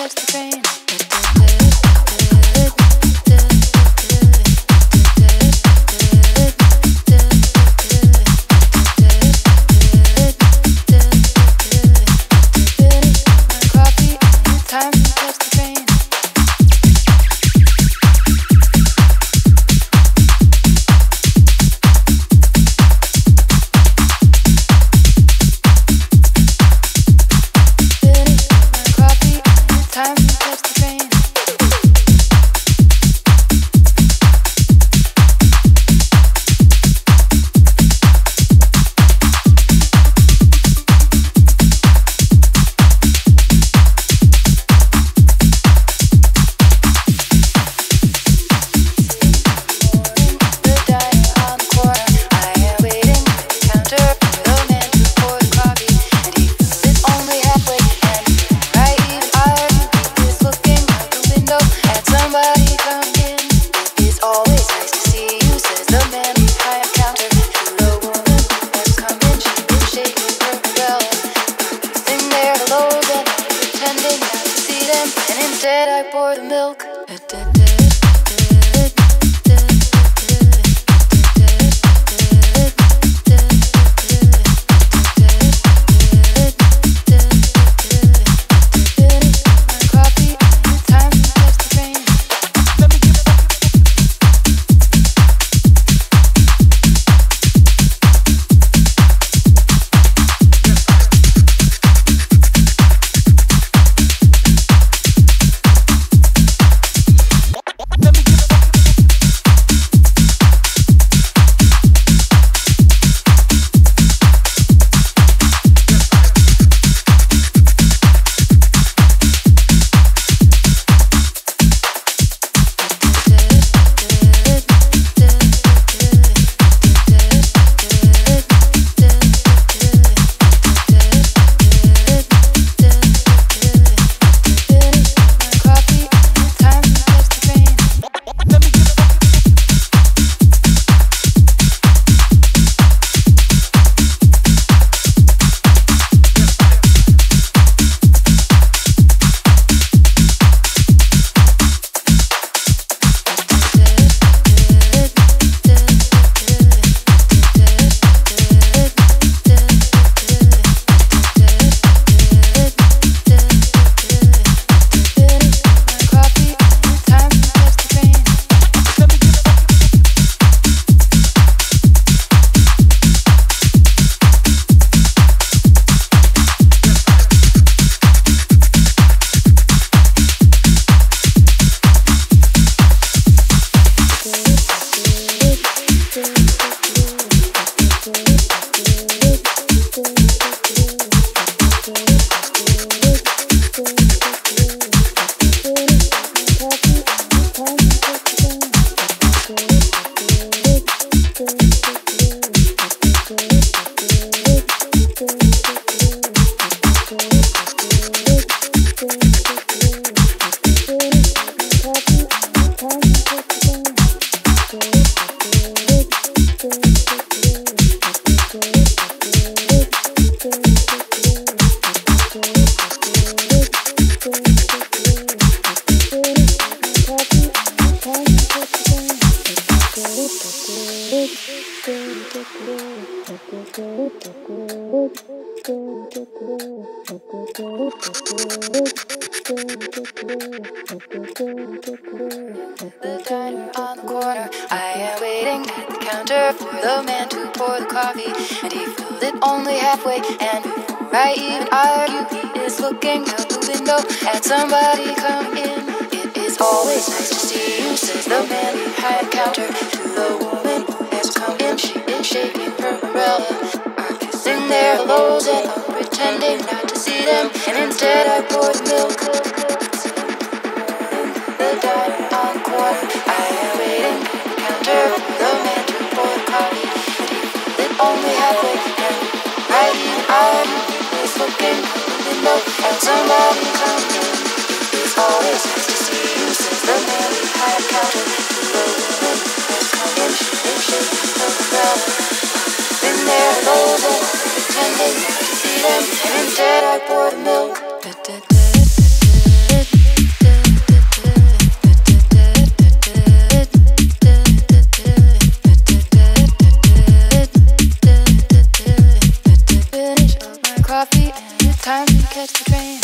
The diner on the corner, I am waiting at the counter for the man to pour the coffee, and he filled it only halfway. And before I even argue, he is looking out the window at somebody coming in. It is always nice to see you, says the man behind the counter to the woman who has come in. She is shaking her umbrella, are kissing their hellos, and I'm pretending not to see them, and instead I pour the milk. The diner on the corner, I am waiting at the counter for the man to pour the coffee, and he filled it only halfway. And right even I is looking out the window at somebody coming in. It is always nice to see you, says the man behind the counter to the woman who has come in. She is shaking her umbrella, in their clothes, and I'm pretending not to see them, and instead I pour the milk. coffee and it's time to catch the train.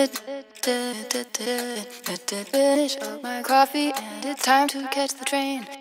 Finish up my coffee and it's time to catch the train.